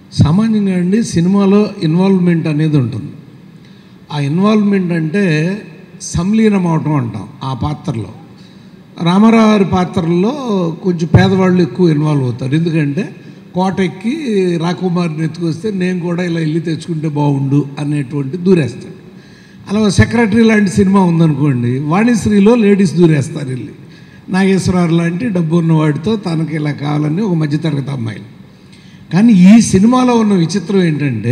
సామాన్యంగా అండి సినిమాలో ఇన్వాల్వ్మెంట్ అనేది ఉంటుంది. ఆ ఇన్వాల్వ్మెంట్ అంటే సంలీనం అవటం అంటాం. ఆ పాత్రలో రామారావు గారి పాత్రల్లో కొంచెం పేదవాళ్ళు ఎక్కువ ఇన్వాల్వ్ అవుతారు. ఎందుకంటే కోట ఎక్కి రాకుమారిని ఎత్తుకొస్తే నేను కూడా ఇలా ఇల్లు తెచ్చుకుంటే బాగుండు అనేటువంటి దూరేస్తాడు. అలా సెక్రటరీ లాంటి సినిమా ఉందనుకోండి, వాణిశ్రీలో లేడీస్ దూరేస్తారు వెళ్ళి. నాగేశ్వరరావు లాంటి డబ్బు ఉన్నవాడితో తనకి ఇలా కావాలని ఒక మధ్యతరగతి అమ్మాయిలు. కానీ ఈ సినిమాలో ఉన్న విచిత్రం ఏంటంటే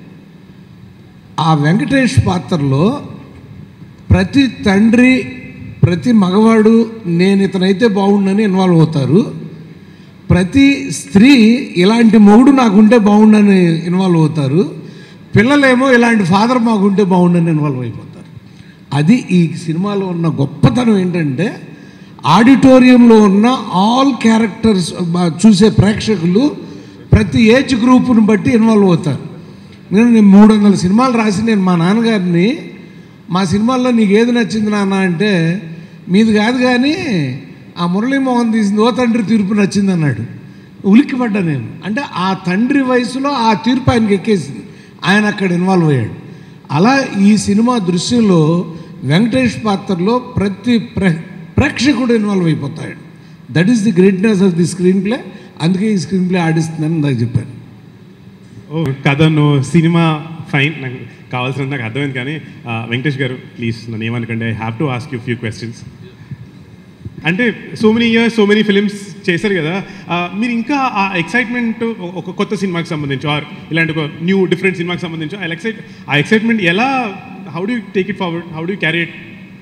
ఆ వెంకటేష్ పాత్రలో ప్రతి తండ్రి ప్రతి మగవాడు నేను ఇతనైతే బాగుండని ఇన్వాల్వ్ అవుతారు. ప్రతి స్త్రీ ఇలాంటి మొగుడు నాకుంటే బాగుండని ఇన్వాల్వ్ అవుతారు. పిల్లలేమో ఇలాంటి ఫాదర్ మాకుంటే బాగుండని ఇన్వాల్వ్ అయిపోతారు. అది ఈ సినిమాలో ఉన్న గొప్పతనం ఏంటంటే ఆడిటోరియంలో ఉన్న ఆల్ క్యారెక్టర్స్ చూసే ప్రేక్షకులు ప్రతి ఏజ్ గ్రూప్ను బట్టి ఇన్వాల్వ్ అవుతారు. నేను 300 సినిమాలు రాసి నేను మా నాన్నగారిని మా సినిమాల్లో నీకు ఏది నచ్చింది నాన్న అంటే మీది కాదు కానీ ఆ మురళీమోహన్ తీసింది ఓ తండ్రి తీర్పు నచ్చింది అన్నాడు. ఉలిక్కిపడ్డా నేను. అంటే ఆ తండ్రి వయసులో ఆ తీర్పు ఆయనకి ఎక్కేసింది, ఆయన అక్కడ ఇన్వాల్వ్ అయ్యాడు. అలా ఈ సినిమా దృశ్యంలో వెంకటేష్ పాత్రలో ప్రతి ప్రేక్షకుడు ఇన్వాల్వ్ అయిపోతాడు. That is the greatness of the screenplay. అందుకే ఈ స్క్రీన్ ప్లే ఆడిస్తుందని నాకు చెప్పాను. ఓ కథను సినిమా ఫైన్, నాకు కావాల్సినంత నాకు అర్థమైంది. కానీ వెంకటేష్ గారు ప్లీజ్ నన్ను ఏమనుకోండి, I have to ask you few questions. అంటే so many years so many films చేశారు కదా, మీరు ఇంకా ఆ ఎక్సైట్మెంట్ ఒక కొత్త సినిమాకి సంబంధించి ఆర్ ఇలాంటి ఒక న్యూ డిఫరెంట్ సినిమాకి సంబంధించి ఆ ఎక్సైట్మెంట్ ఎలా, how do take it forward, how do carry it?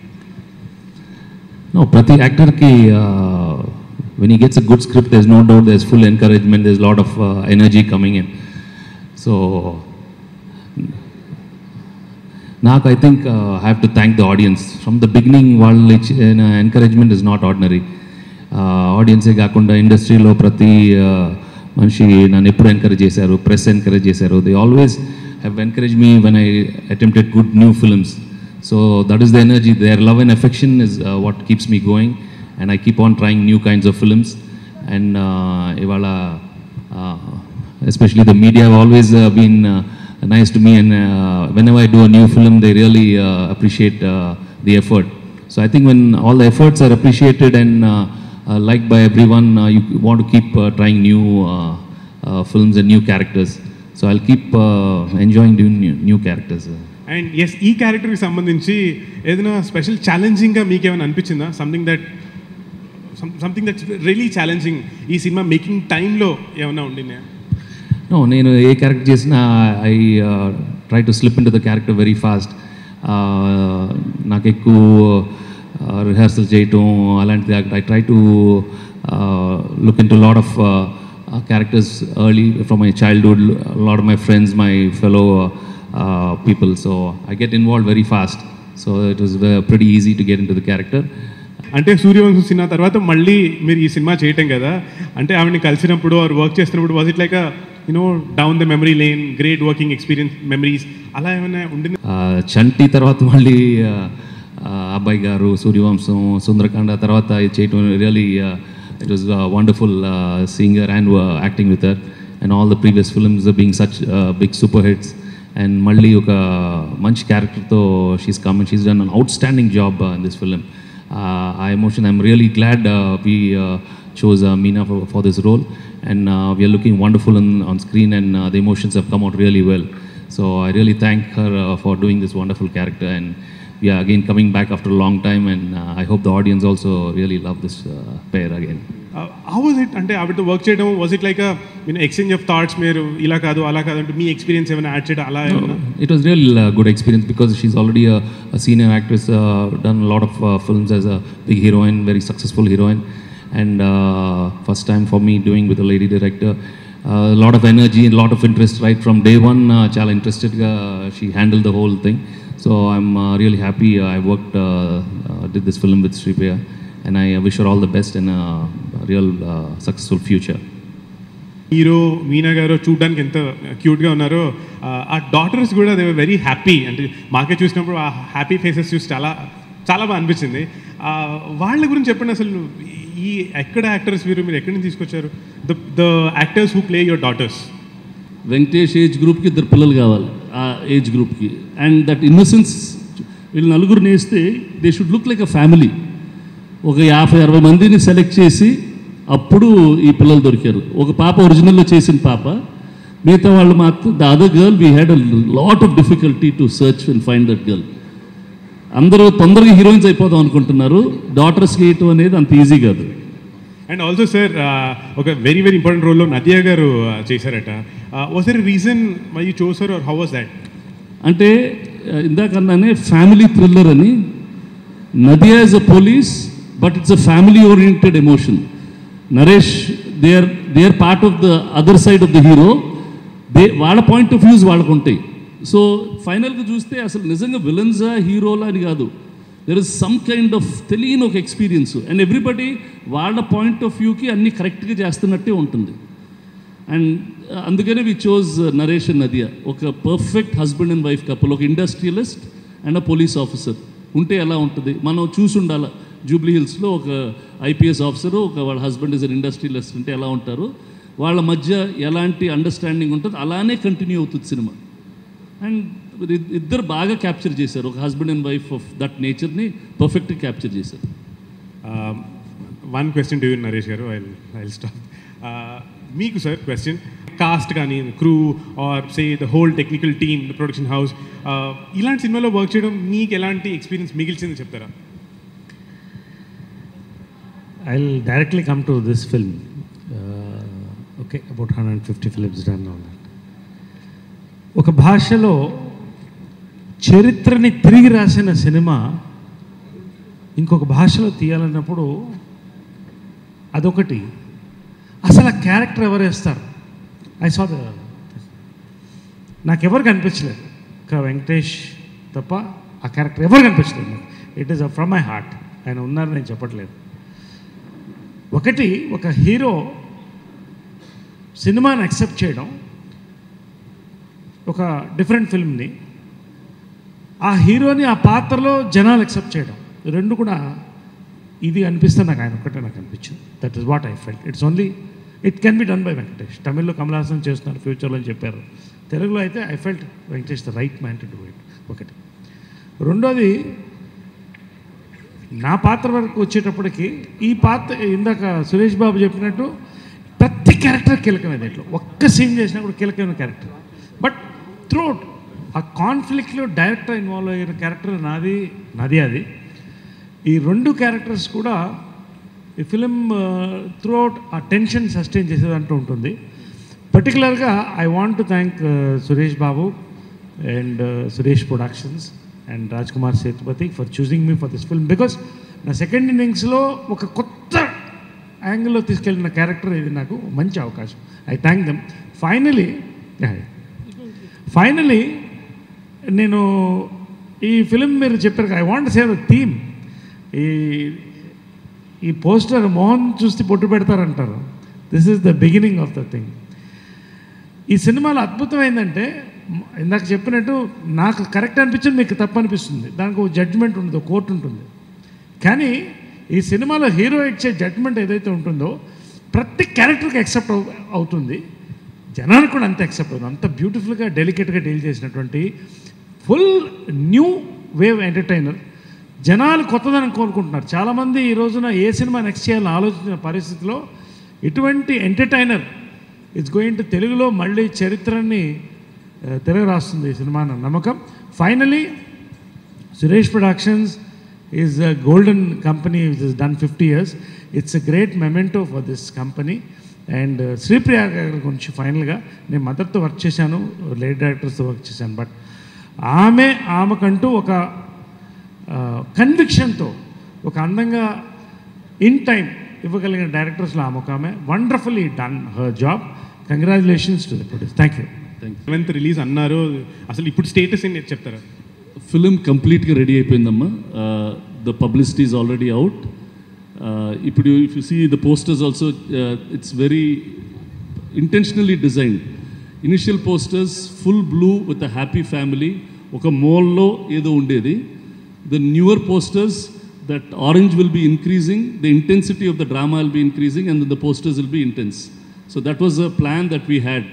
No, ప్రతి యాక్టర్కి when he gets a good script, there's no doubt there's full encouragement, there's a lot of energy coming in. So నాకు I think I have to thank the audience. From the beginning, వాళ్ళ encouragement is not ordinary. ఆడియన్సే కాకుండా ఇండస్ట్రీలో ప్రతి మనిషి నన్ను ఎప్పుడు encourage చేశారు, press encourage చేశారు. They always have encourage me when I attempted good new films. So that is the energy, their love and affection is what keeps me going, and I keep on trying new kinds of films. And ivala especially the media have always been nice to me, and whenever I do a new film they really appreciate the effort. So I think when all the efforts are appreciated and liked by everyone, you want to keep trying new films and new characters. So I'll keep enjoying doing new characters. And yes, ఈ క్యారెక్టర్కి సంబంధించి ఏదైనా special ఛాలెంజింగ్గా మీకు ఏమైనా అనిపించిందా? Something that's really challenging ఈ సినిమా మేకింగ్ టైంలో ఏమైనా ఉండిందా? నో, నేను ఏ క్యారెక్టర్ చేసినా I try to slip into the character very fast. నాకు ఎక్కువ రిహార్సల్ చేయటం అలాంటిది. I try to look into lot of characters early from my childhood, a lot of my friends, my fellow people, so I get involved very fast, so it was pretty easy to get into the character. అంటే Suryavamsam cinema తర్వాత మళ్ళీ మీరు ఈ cinema చేయటం కదా, అంటే ఆవిడని కలిసినప్పుడు ఆర్ వర్క్ చేస్తున్నప్పుడు was it like down the memory lane, great working experience, memories అలా ఏమైనా ఉండింది? చంటి తర్వాత మళ్ళీ అబ్బాయి గారు, సూర్యవంశం, సుందరకాండ తర్వాత చేయటం really it was wonderful seeing her and acting with her, and all the previous films being such big super hits. And malli oka manchi character tho she's come and she's done an outstanding job in this film. I'm really glad we chose Meena for this role, and we are looking wonderful on screen, and the emotions have come out really well. So I really thank her for doing this wonderful character, and we are again coming back after a long time, and I hope the audience also really love this pair again. How was it? అంటే ఆవిడతో work చేయడం, was it like exchange of thoughts, మీరు ఇలా కాదు అలా కాదు అంటే మీ experience ఏమైనా యాడ్ చేయడం అలా? It was real good experience because she's already a senior actress, done a lot of films as a big heroine, very successful heroine, and first time for me doing with a lady director. A lot of energy and a lot of interest right from day one. Chala interested ga she handled the whole thing. So I'm really happy I did this film with Sripriya, and I wish her all the best and a real successful future. Hero Meena garu చూడడానికి ఎంత క్యూట్గా ఉన్నారో, ఆ daughters కూడా they were very happy. అంటే మాకే చూసినప్పుడు ఆ హ్యాపీ ఫేసెస్ చూసి చాలా చాలా బాగా అనిపించింది. వాళ్ళ గురించి చెప్పండి, అసలు ఈ ఎక్కడ యాక్టర్స్ మీరు ఎక్కడి నుంచి తీసుకొచ్చారు? The actors who play your daughters. Venkatesh age గ్రూప్కి 2 పిల్లలు కావాలి ఆ ఏజ్ గ్రూప్కి. అండ్ దట్ ఇన్నోసెన్స్ వీళ్ళు 4 వేస్తే they should look like a family. ఒక 50-60 మందిని సెలెక్ట్ చేసి అప్పుడు ఈ పిల్లలు దొరికారు. ఒక పాప ఒరిజినల్లో చేసిన పాప, మిగతా వాళ్ళు మాత్రం the other girl we had a lot of difficulty to search and find that girl. అందరూ తొందరగా హీరోయిన్స్ అయిపోదాం అనుకుంటున్నారు, డాటర్స్కి వేయటం అనేది అంత ఈజీ కాదు. అండ్ ఆల్సో సార్ ఒక వెరీ వెరీ ఇంపార్టెంట్ రోల్లో నదియా గారు చేశారట. Was there reason why you chose her or how was that? అంటే ఇందాకన్నానే ఫ్యామిలీ థ్రిల్లర్ అని. Nadiya is a police but it's a family oriented emotion. Naresh they are part of the other side of the hero. వాళ్ళ point of views వాళ్ళకు ఉంటాయి. So ఫైనల్గా చూస్తే అసలు నిజంగా విలన్సా హీరోలా అని కాదు, there is some kind of తెలియని ఒక ఎక్స్పీరియన్స్. అండ్ ఎవ్రీబడి వాళ్ళ పాయింట్ ఆఫ్ వ్యూకి అన్ని కరెక్ట్గా చేస్తున్నట్టే ఉంటుంది. అండ్ అందుకనే we chose Naresh and Nadiya, ఒక perfect husband and wife couple. ఒక industrialist and a police officer ఉంటే ఎలా ఉంటుంది మనం చూసి ఉండాలి. జూబ్లీ హిల్స్లో ఒక ఐపీఎస్ ఆఫీసరు, ఒక వాళ్ళ హస్బెండ్ ఇస్ అన్ ఇండస్ట్రియలిస్ట్ ఉంటే ఎలా ఉంటారు, వాళ్ళ మధ్య ఎలాంటి అండర్స్టాండింగ్ ఉంటుంది, అలానే కంటిన్యూ అవుతుంది సినిమా. అండ్ ఇద్దరు బాగా క్యాప్చర్ చేశారు, ఒక husband and wife of that నేచర్ని పర్ఫెక్ట్గా క్యాప్చర్ చేశారు. One question to you Naresh garu, I stop. మీకు సార్ క్వశ్చన్, కాస్ట్ కానీ crew or say the whole technical team, the production house, ఇలాంటి సినిమాలో వర్క్ చేయడం మీకు ఎలాంటి ఎక్స్పీరియన్స్ మిగిల్చింది చెప్తారా? I'll directly come to this film. Okay, about 150 films done on that. ఒక భాషలో చరిత్రని తిరిగి రాసిన సినిమా ఇంకొక భాషలో తీయాలన్నప్పుడు అదొకటి. అసలు ఆ క్యారెక్టర్ ఎవరు వేస్తారు? ఐ సా ద నాకెవరు కనిపించలేదు, ఇంకా వెంకటేష్ తప్ప ఆ క్యారెక్టర్ ఎవరు కనిపించలేదు నాకు. It is from my heart. ఆయన ఉన్నారు, నేను చెప్పట్లేదు. ఒకటి, ఒక హీరో సినిమాని యాక్సెప్ట్ చేయడం, ఒక డిఫరెంట్ ఫిల్మ్ని ఆ హీరోని ఆ పాత్రలో జనాలు యాక్సెప్ట్ చేయడం, రెండు కూడా ఇది అనిపిస్తుంది నాకు. ఆయన ఒక్కటే నాకు అనిపించింది. That is what I felt. It's only it can be done by Venkatesh. తమిళ్లో కమల్ హాసన్ చేస్తున్నారు ఫ్యూచర్లో అని చెప్పారు. తెలుగులో అయితే I felt Venkatesh the right man to do it. ఒకటి. రెండోది, నా పాత్ర వరకు వచ్చేటప్పటికి ఈ పాత్ర ఇందాక సురేష్ బాబు చెప్పినట్టు ప్రతి క్యారెక్టర్ కీలకమే. దీంట్లో ఒక్క సీన్ చేసినా కూడా కీలకమైన క్యారెక్టర్. బట్ త్రూఅవుట్ ఆ కాన్ఫ్లిక్ట్లో డైరెక్టర్ ఇన్వాల్వ్ అయిన క్యారెక్టర్ నాది అది. ఈ రెండు క్యారెక్టర్స్ కూడా ఈ ఫిలిం త్రూఅవుట్ ఆ టెన్షన్ సస్టైన్ చేసేదంటూ ఉంటుంది. పర్టికులర్గా I want to thank Suresh Babu and Suresh Productions and Raj Kumar Sethupathi for choosing me for this film. Because నా సెకండ్ ఇన్నింగ్స్లో ఒక కొత్త యాంగిల్లో తీసుకెళ్ళిన క్యారెక్టర్ ఇది నాకు మంచి అవకాశం. I thank them. ఫైనలీ నేను ఈ ఫిలిం మీరు చెప్పారు, I want save the theme. ఈ పోస్టర్ మోహన్ చూస్తే పొట్టు పెడతారంటారు. This is the beginning of the thing. ఈ సినిమాలో అద్భుతం ఏంటంటే, ఇందాక చెప్పినట్టు నాకు కరెక్ట్ అనిపించింది, మీకు తప్పు అనిపిస్తుంది. దానికి ఒక జడ్జిమెంట్ ఉంటుంది, ఒక కోర్టు ఉంటుంది. కానీ ఈ సినిమాలో హీరో ఇచ్చే జడ్జిమెంట్ ఏదైతే ఉంటుందో ప్రతి క్యారెక్టర్కి యాక్సెప్ట్ అవుతుంది, జనానికి కూడా అంతే యాక్సెప్ట్ అవుతుంది. అంత బ్యూటిఫుల్గా డెలికేట్గా డీల్ చేసినటువంటి ఫుల్ న్యూ వేవ్ ఎంటర్టైనర్. జనాలు కొత్తదనం కోరుకుంటున్నారు. చాలామంది ఈ రోజున ఏ సినిమా నెక్స్ట్ చేయాలని ఆలోచించిన పరిస్థితిలో ఇటువంటి ఎంటర్టైనర్ ఇట్స్ గోయింగ్ టు తెలుగులో మళ్ళీ చరిత్రని తెలుగు రాస్తుంది ఈ సినిమా అన్న నమ్మకం. Finally Suresh Productions is a golden company which is done 50 years. It's a great memento for this company. And Sripriya గారి గురించి ఫైనల్గా నేను మదర్తో వర్క్ చేశాను, లేడీ డైరెక్టర్స్తో వర్క్ చేశాను. బట్ ఆమెకంటూ ఒక కన్విక్షన్తో ఒక అందంగా ఇన్ టైం ఇవ్వగలిగిన డైరెక్టర్స్లో ఆమె wonderfully done her job. Congratulations to the producer. Thank you. 7th release అన్నారు, అసలు ఇప్పుడు స్టేటస్ ఏంటి చెప్తారా? ఫిలిం కంప్లీట్గా రెడీ అయిపోయిందమ్మా. The publicity is already out. ఇప్పుడు if you see the posters also, it's very intentionally designed. Initial posters full blue with a happy family, ఒక మోల్లో ఏదో ఉండేది. The newer posters, that orange will be increasing, the intensity of the drama will be increasing, and then the posters will be intense. So that was a plan that we had.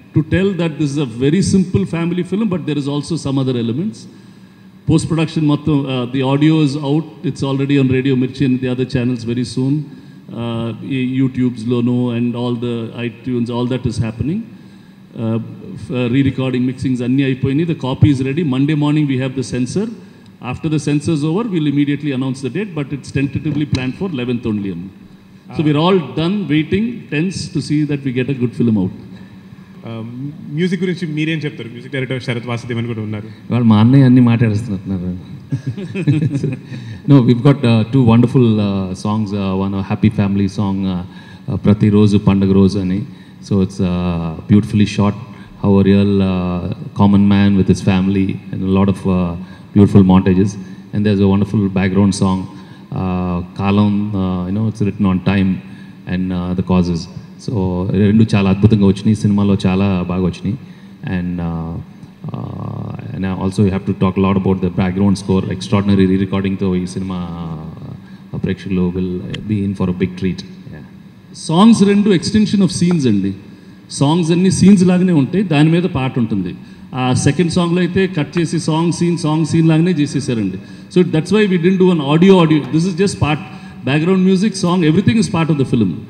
to tell that this is a very simple family film, but there is also some other elements. Post-production, the audio is out. It's already on Radio Mirchi and the other channels very soon. YouTube's Lono and all the iTunes, all that is happening. Re-recording, mixings, anni aipoyini. The copy is ready. Monday morning we have the censor. After the censor is over, we'll immediately announce the date, but it's tentatively planned for 11th only. So we're all done, waiting, tense to see that we get a good film out. Music గురించి మీరేం చెప్తారు? Music director Sarath Vasudevan కూడా ఉన్నారు. వాళ్ళు మా అన్నయ్య అన్నీ మాట్లాడుతున్నారు. No, we've got two wonderful songs. One a happy family song, Prati Roju Pandaga Roju ani. So it's beautifully shot, how a real common man with his family, and a lot of beautiful montages. And there's a wonderful background song, Kalam, it's written on time and the causes. So రెండు చాలా అద్భుతంగా వచ్చినాయి, సినిమాలో చాలా బాగా వచ్చినాయి. And also you have to talk lot about the background score. Extraordinary రీ-రికార్డింగ్తో ఈ సినిమా ప్రేక్షకులు will be in for a big treat. Songs రెండు ఎక్స్టెన్షన్ ఆఫ్ సీన్స్ అండి. సాంగ్స్ అన్ని సీన్స్ లాగానే ఉంటాయి, దాని మీద పాట ఉంటుంది. ఆ సెకండ్ సాంగ్లో అయితే కట్ చేసి సాంగ్ సీన్ లాగానే చేసేసారండి. So that's why we didn't do an audio. This is just part, background music, song, everything is part of the film.